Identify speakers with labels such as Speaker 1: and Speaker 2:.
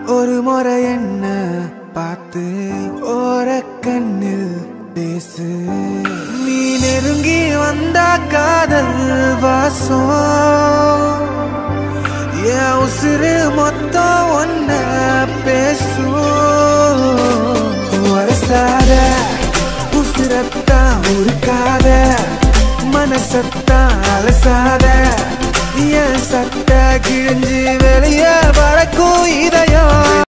Speaker 1: ஒரு முறை என்ன பார்த்து ஓரக்கண்ணில் பேசு. நீ நெருங்கி வந்தா காதல் வாசம் என் உசுறு மொத்தம் ஒன்ன பேசும். வரசாத உசுரத்தான் உருக்காத மனசத்தான் அலசாத என் சட்ட கிழிஞ்சு வெளியே வளர்க்கும் இதயம்.